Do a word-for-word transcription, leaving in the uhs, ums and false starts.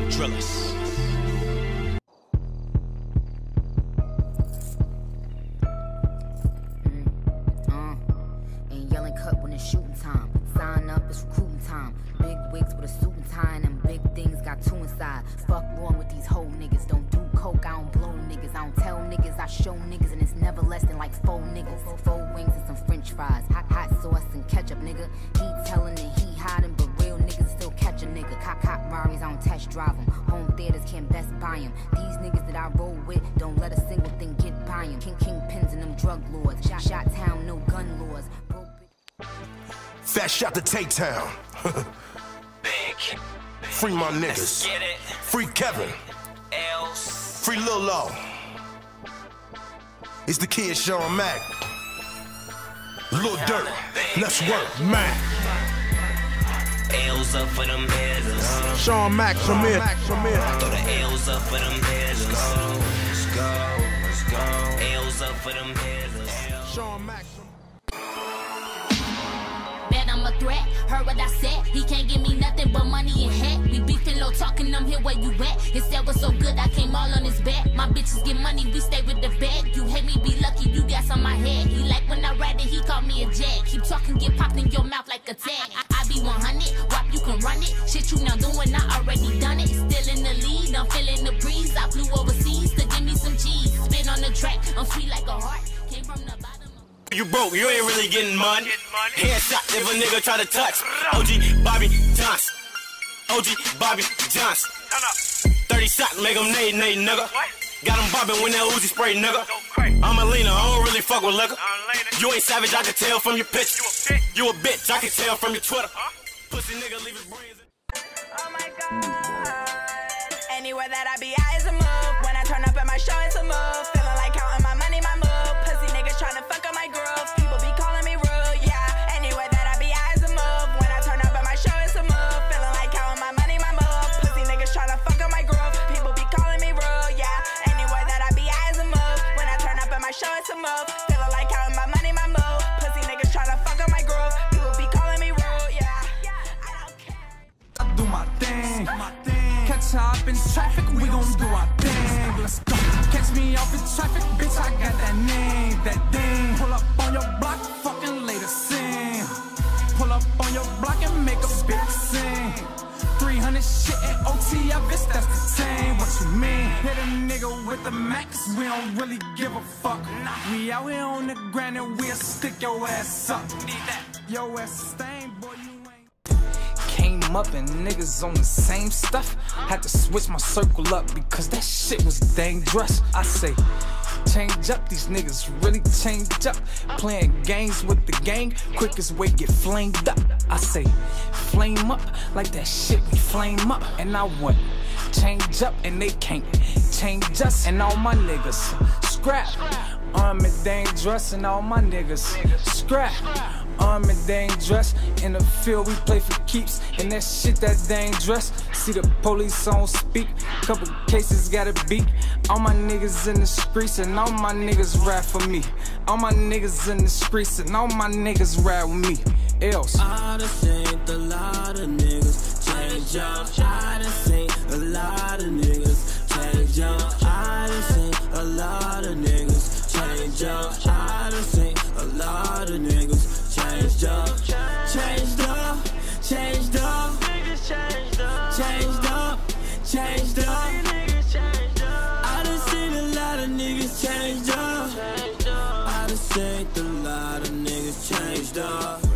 Drillers. Shooting time, sign up, it's recruiting time. Big wigs with a suit and tie, and them big things got two inside. Fuck wrong with these whole niggas. Don't do coke, I don't blow niggas. I don't tell niggas, I show niggas, and it's never less than like four niggas. Four wings and some French fries, hot hot sauce and ketchup, nigga. He telling that he hiding, but real niggas still catch a nigga. Cop cop Raris, I don't test drive them. Home theaters can't best buy them. These niggas that I roll with don't let a single thing get by them. King king pins and them drug lords. Shot shot town, no gun laws. Fat shot to Tay-Town. Big. Free my niggas. Let's get it. Free Kevin. Else. Free Lil Low. It's the kid Sean Mack. Lil Durk. Let's work, Mac. L's up for them hitters. Sean Mack, Shamir. Shamir. Throw the L's up for them hitters. Let's go. Let's go. L's up for them hitters. Sean Mack. I'm a threat, heard what I said. He can't give me nothing but money and head. We beefing low, talking, I'm here where you at. His set was so good, I came all on his back. My bitches get money, we stay with the bag. You hate me, be lucky, you gas on my head. He like when I ride it, he call me a jag. Keep talking, get popped in your mouth like a tag. I, I be one hundred, wop, you can run it. Shit you not doing, I already done it. Still in the lead, I'm feeling the breeze. I flew overseas to give me some cheese. Spit on the track, I'm sweet like a heart. Came from the bottom. You broke, you ain't really getting money. Headshot if a nigga try to touch. O G Bobby Johnson. O G Bobby Johnson. thirty shots, make him nay, nay, nigga. Got him bobbing when that Uzi spray, nigga. I'm a leaner, I don't really fuck with liquor. You ain't savage, I can tell from your picture. You a bitch, I can tell from your Twitter. Pussy nigga, leave his brains. Oh my God. Anywhere that I be, I is a move. When I turn up at my show, it's a move. Feeling like counting my money, my move. Pussy niggas trying to fuck up my groove. People be calling me rude, yeah. Anywhere that I be, I is a move. When I turn up at my show, it's a move. Feeling like counting my money, my move. Pussy niggas trying to fuck up my groove. People be calling me rude, yeah. Anywhere that I be, I is a move. When I turn up at my show, it's a move. Feeling like counting my money, my move. Pussy niggas trying to fuck up my groove. People be calling me rude, yeah. I don't care. I do my thing. Catch her up in traffic, we gon' do our thing. Let's go. Catch me off in traffic, bitch, I got that name, that thing. Pull up on your block, fucking later sing. Pull up on your block and make a bitch sing. three hundred shit and O T, I bitch, that's the same. What you mean? Hit a nigga with the max, we don't really give a fuck. We out here on the ground and we'll stick your ass up. Your ass stained, boy, you came up and niggas on the same stuff. Had to switch my circle up because that shit was dangerous. I say, change up, these niggas really change up. Playing games with the gang, quickest way get flamed up. I say, flame up like that shit we flame up. And I went, change up and they can't change us. And all my niggas, scrap. Armed dangerous and all my niggas, scrap. Armed and dangerous. In the field we play for keeps, and that shit that dangerous. See the police on speak, couple cases gotta beat. All my niggas in the streets and all my niggas ride for me. All my niggas in the streets and all my niggas ride with me. Else I done seen a lot of niggas change up. I done seen a lot of niggas change up. I done seen a lot of niggas change up. I done seen a lot of niggas changed up, changed up, changed up, changed up, changed up. I done seen a lot of niggas changed up. I done seen a lot of niggas changed up.